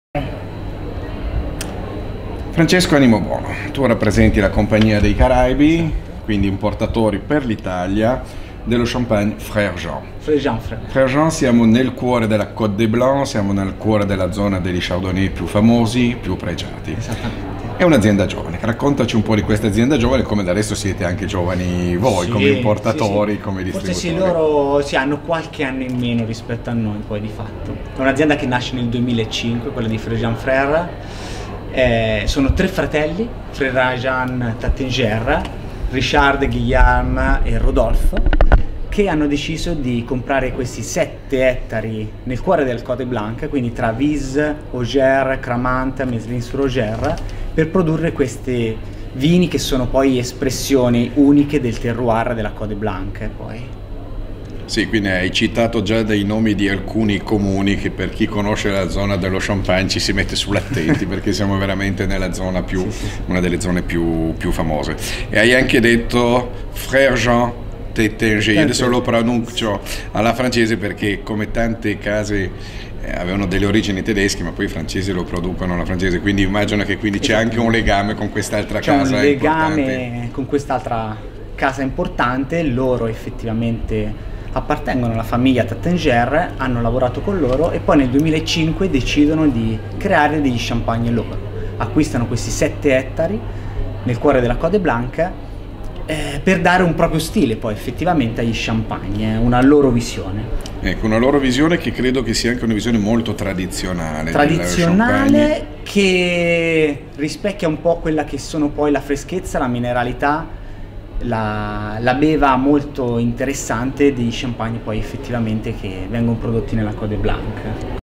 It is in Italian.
Francesco Animobuono, tu rappresenti la Compagnia dei Caraibi, quindi importatori per l'Italia dello champagne Frère Jean. Frère Jean, siamo nel cuore della Côte des Blancs, siamo nel cuore della zona degli chardonnay più famosi, più pregiati. Esattamente. È un'azienda giovane, raccontaci un po' di questa azienda giovane, come da adesso siete anche giovani voi, Sì, come importatori, sì. come distributori. Forse sì, loro hanno qualche anno in meno rispetto a noi poi di fatto. È un'azienda che nasce nel 2005, quella di Frère Jean Frère. Sono tre fratelli, Frère Jean Tattinger, Richard, Guillaume e Rodolphe, che hanno deciso di comprare questi 7 ettari nel cuore del Côte Blanc, quindi tra Vise, Auger, Cramant, Meslin-sur-Auger, per produrre questi vini che sono poi espressioni uniche del terroir della Côte Blanc. Poi. Sì, quindi hai citato già dei nomi di alcuni comuni che per chi conosce la zona dello Champagne ci si mette sull'attenti perché siamo veramente nella zona più, una delle zone più famose. E hai anche detto Frère Jean Tattinger, adesso lo pronuncio alla francese perché come tante case avevano delle origini tedesche ma poi i francesi lo producono alla francese, quindi immagino che quindi c'è anche un legame con quest'altra casa importante. C'è un importante. legame con quest'altra casa importante, loro effettivamente appartengono alla famiglia Tattinger, hanno lavorato con loro e poi nel 2005 decidono di creare degli champagne loro. Acquistano questi 7 ettari nel cuore della Côte Blanc per dare un proprio stile poi effettivamente agli champagne, una loro visione. Ecco, una loro visione che credo che sia anche una visione molto tradizionale. Tradizionale che rispecchia un po' quella che sono poi la freschezza, la mineralità, la beva molto interessante dei champagne poi effettivamente che vengono prodotti nella Côte Blanc.